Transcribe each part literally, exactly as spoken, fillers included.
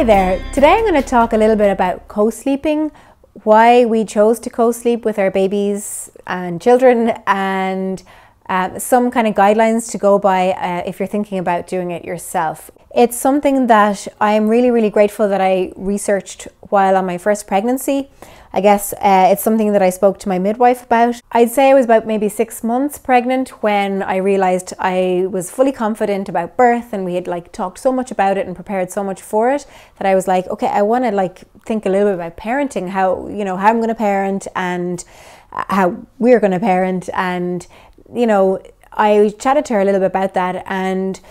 Hi there. Today I'm going to talk a little bit about co-sleeping, why we chose to co-sleep with our babies and children, and uh, some kind of guidelines to go by uh, if you're thinking about doing it yourself. It's something that I'm really, really grateful that I researched while on my first pregnancy. I guess uh, it's something that I spoke to my midwife about. I'd say I was about maybe six months pregnant when I realized I was fully confident about birth, and we had like talked so much about it and prepared so much for it that I was like, okay, I want to like think a little bit about parenting, how, you know, how I'm going to parent and how we're going to parent. And, you know, I chatted to her a little bit about that, and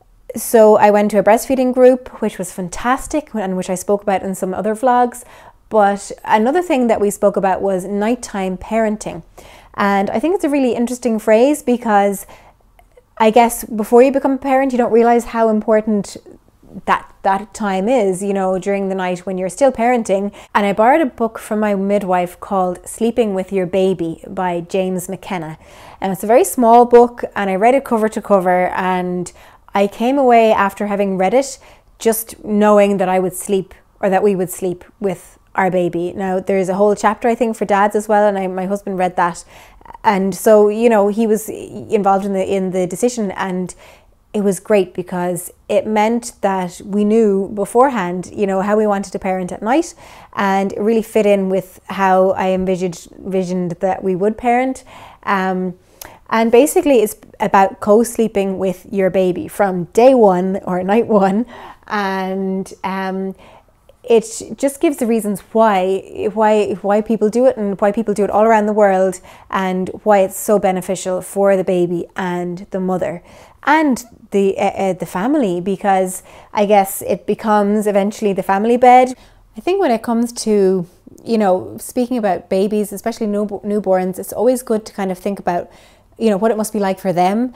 so I went to a breastfeeding group, which was fantastic and which I spoke about in some other vlogs. But another thing that we spoke about was nighttime parenting. And I think it's a really interesting phrase because I guess before you become a parent, you don't realize how important that that time is, you know, during the night when you're still parenting. And I borrowed a book from my midwife called Sleeping with Your Baby by James McKenna. And it's a very small book, and I read it cover to cover, and I came away after having read it just knowing that I would sleep, or that we would sleep with our baby. Now there's a whole chapter I think for dads as well, and I, my husband read that, and so, you know, he was involved in the in the decision, and it was great because it meant that we knew beforehand, you know, how we wanted to parent at night, and it really fit in with how I envisioned envisioned that we would parent. Um, and basically it's about co-sleeping with your baby from day one or night one, and um, it just gives the reasons why why why people do it, and why people do it all around the world, and why it's so beneficial for the baby and the mother and the uh, uh, the family, because I guess it becomes eventually the family bed. I think when it comes to, you know, speaking about babies, especially new, newborns, it's always good to kind of think about, you know, what it must be like for them,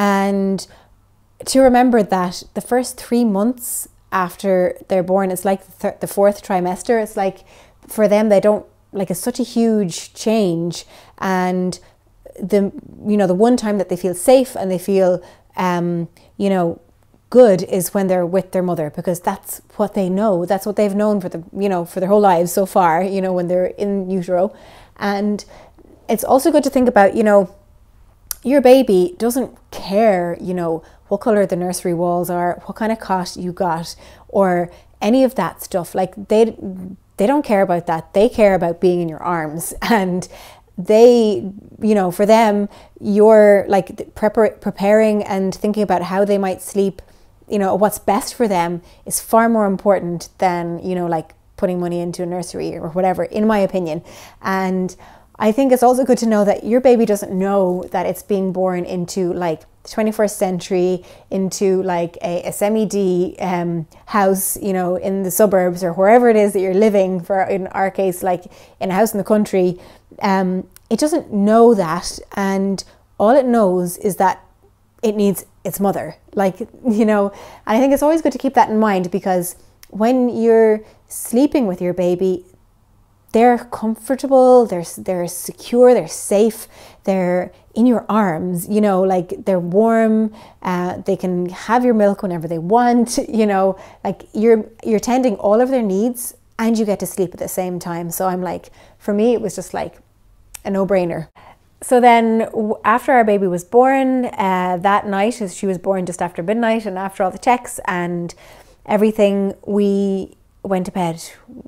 and to remember that the first three months after they're born, it's like the, th the fourth trimester. It's like for them, they don't like, it's such a huge change, and the, you know, the one time that they feel safe and they feel um you know, good is when they're with their mother, because that's what they know, that's what they've known for the, you know, for their whole lives so far, you know, when they're in utero. And it's also good to think about, you know, your baby doesn't care, you know, what color the nursery walls are, what kind of cot you got, or any of that stuff. Like they they don't care about that. They care about being in your arms, and they, you know, for them, you're like prepar preparing and thinking about how they might sleep, you know, what's best for them is far more important than, you know, like putting money into a nursery or whatever, in my opinion. And I think it's also good to know that your baby doesn't know that it's being born into like the twenty-first century, into like a, a semi-D um, house, you know, in the suburbs or wherever it is that you're living, for in our case, like in a house in the country. Um, it doesn't know that, and all it knows is that it needs its mother. Like, you know, and I think it's always good to keep that in mind, because when you're sleeping with your baby, they're comfortable, they're, they're secure, they're safe, they're in your arms, you know, like they're warm, uh, they can have your milk whenever they want, you know, like you're, you're tending all of their needs, and you get to sleep at the same time. So I'm like, for me, it was just like a no-brainer. So then after our baby was born, uh, that night, as she was born just after midnight, and after all the checks and everything, we went to bed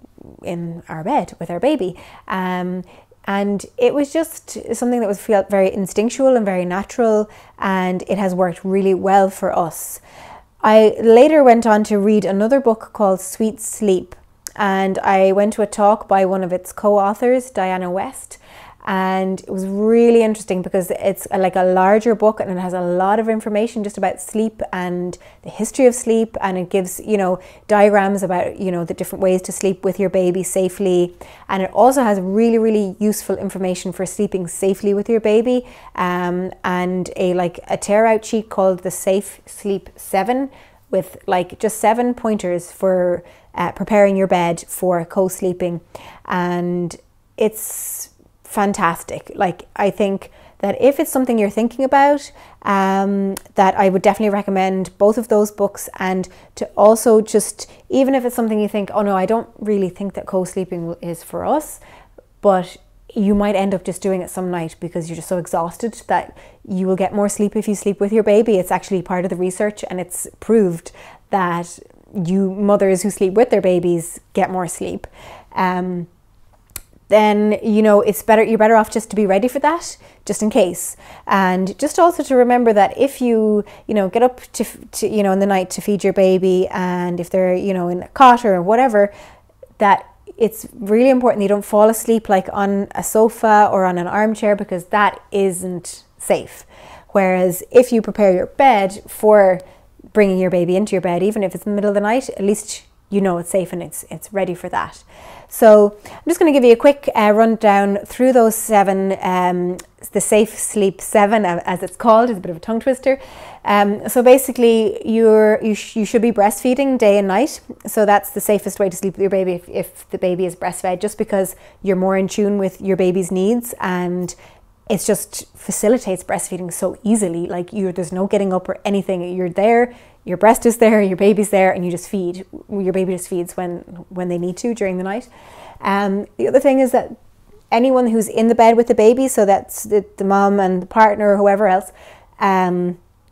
in our bed with our baby. Um, and it was just something that was felt very instinctual and very natural, and it has worked really well for us. I later went on to read another book called Sweet Sleep, and I went to a talk by one of its co-authors, Diana West, and it was really interesting because it's like a larger book, and it has a lot of information just about sleep and the history of sleep, and it gives, you know, diagrams about, you know, the different ways to sleep with your baby safely. And it also has really, really useful information for sleeping safely with your baby, um, and a like a tear out sheet called the Safe Sleep seven, with like just seven pointers for uh, preparing your bed for co-sleeping. And it's fantastic. Like, I think that if it's something you're thinking about, um, that I would definitely recommend both of those books. And to also just, even if it's something you think, oh no, I don't really think that co-sleeping is for us, but you might end up just doing it some night because you're just so exhausted that you will get more sleep if you sleep with your baby. It's actually part of the research, and it's proved that you mothers who sleep with their babies get more sleep. Um, then, you know, it's better, you're better off just to be ready for that, just in case. And just also to remember that if you, you know, get up to, to you know, in the night to feed your baby, and if they're, you know, in a cot or whatever, that it's really important that you don't fall asleep like on a sofa or on an armchair, because that isn't safe. Whereas if you prepare your bed for bringing your baby into your bed, even if it's in the middle of the night, at least you know it's safe and it's it's ready for that. So I'm just going to give you a quick uh, rundown through those seven, um, the Safe Sleep Seven, as it's called. It's a bit of a tongue twister. Um, so basically, you're you, sh you should be breastfeeding day and night. So that's the safest way to sleep with your baby, if, if the baby is breastfed, just because you're more in tune with your baby's needs, and it just facilitates breastfeeding so easily. Like you, there's no getting up or anything. You're there, your breast is there, your baby's there, and you just feed. Your baby just feeds when when they need to during the night. Um, the other thing is that anyone who's in the bed with the baby, so that's the, the mom and the partner or whoever else, um,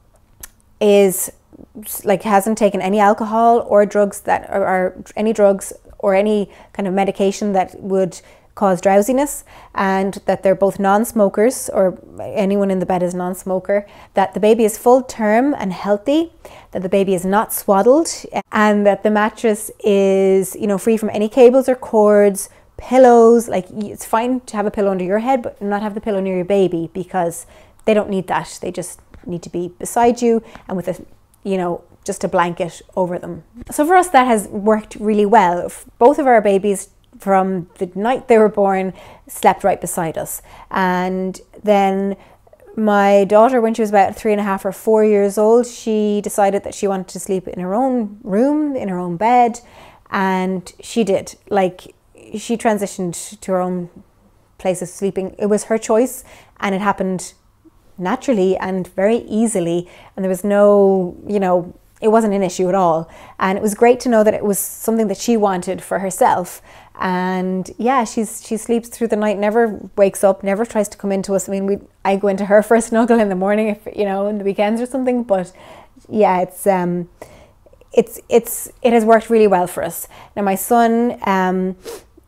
is like hasn't taken any alcohol or drugs that are, are any drugs or any kind of medication that would cause drowsiness, and that they're both non-smokers, or anyone in the bed is non-smoker, that the baby is full term and healthy, that the baby is not swaddled, and that the mattress is, you know, free from any cables or cords, pillows. Like, it's fine to have a pillow under your head, but not have the pillow near your baby, because they don't need that. They just need to be beside you and with a, you know, just a blanket over them. So for us, that has worked really well. Both of our babies, from the night they were born, slept right beside us. And then my daughter, when she was about three and a half or four years old, she decided that she wanted to sleep in her own room, in her own bed, and she did. Like, she transitioned to her own place of sleeping. It was her choice, and it happened naturally and very easily, and there was no, you know, it wasn't an issue at all. And it was great to know that it was something that she wanted for herself. And yeah, she's she sleeps through the night, never wakes up, never tries to come into us. I mean, we I go into her for a snuggle in the morning, if you know, in the weekends or something. But yeah, it's um, it's it's it has worked really well for us. Now my son, um,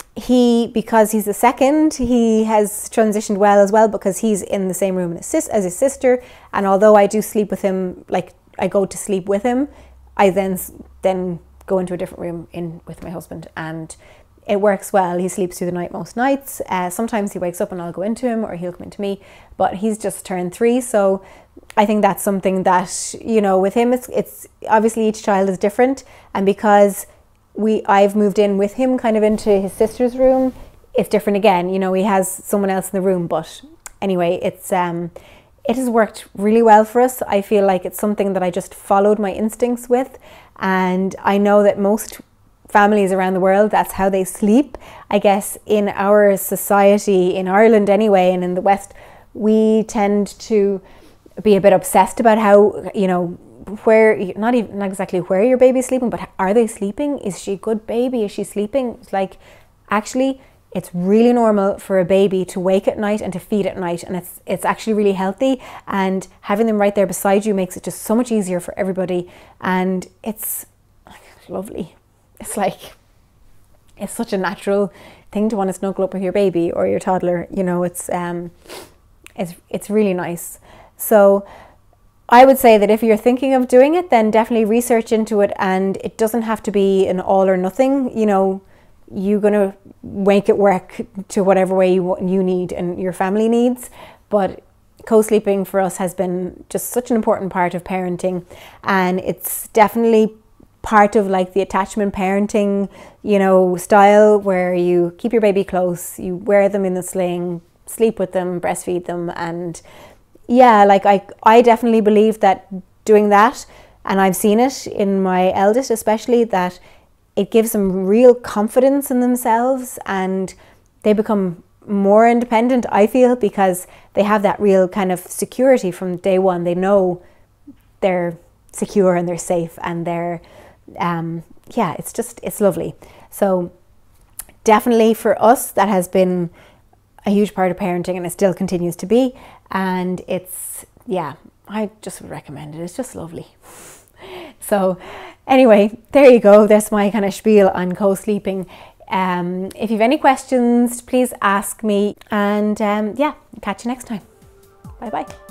he because he's the second, he has transitioned well as well, because he's in the same room as his, as his sister. And although I do sleep with him, like I go to sleep with him, I then then go into a different room in with my husband, and it works well. He sleeps through the night most nights. Uh, sometimes he wakes up and I'll go into him, or he'll come into me, but he's just turned three. So I think that's something that, you know, with him, it's, it's obviously each child is different. And because we, I've moved in with him kind of into his sister's room, it's different again. You know, he has someone else in the room, but anyway, it's, um, it has worked really well for us. I feel like it's something that I just followed my instincts with. And I know that most families around the world, that's how they sleep. I guess in our society, in Ireland anyway, and in the West, we tend to be a bit obsessed about how, you know, where, not even not exactly where your baby's sleeping, but are they sleeping? Is she a good baby? Is she sleeping? It's like, actually, it's really normal for a baby to wake at night and to feed at night, and it's it's actually really healthy, and having them right there beside you makes it just so much easier for everybody, and it's lovely. It's like, it's such a natural thing to want to snuggle up with your baby or your toddler, you know, it's um, it's it's really nice. So I would say that if you're thinking of doing it, then definitely research into it, and it doesn't have to be an all or nothing. You know, you're going to make it work to whatever way you, you need and your family needs. But co-sleeping for us has been just such an important part of parenting, and it's definitely part of like the attachment parenting, you know, style, where you keep your baby close, you wear them in the sling, sleep with them, breastfeed them. And yeah, like I, I definitely believe that doing that, and I've seen it in my eldest especially, that it gives them real confidence in themselves, and they become more independent, I feel, because they have that real kind of security from day one. They know they're secure and they're safe, and they're, um, yeah, it's just, it's lovely. So definitely for us, that has been a huge part of parenting, and it still continues to be. And it's, yeah, I just would recommend it. It's just lovely. So anyway, there you go. That's my kind of spiel on co-sleeping. Um, if you have any questions, please ask me, and um, yeah, catch you next time. Bye bye.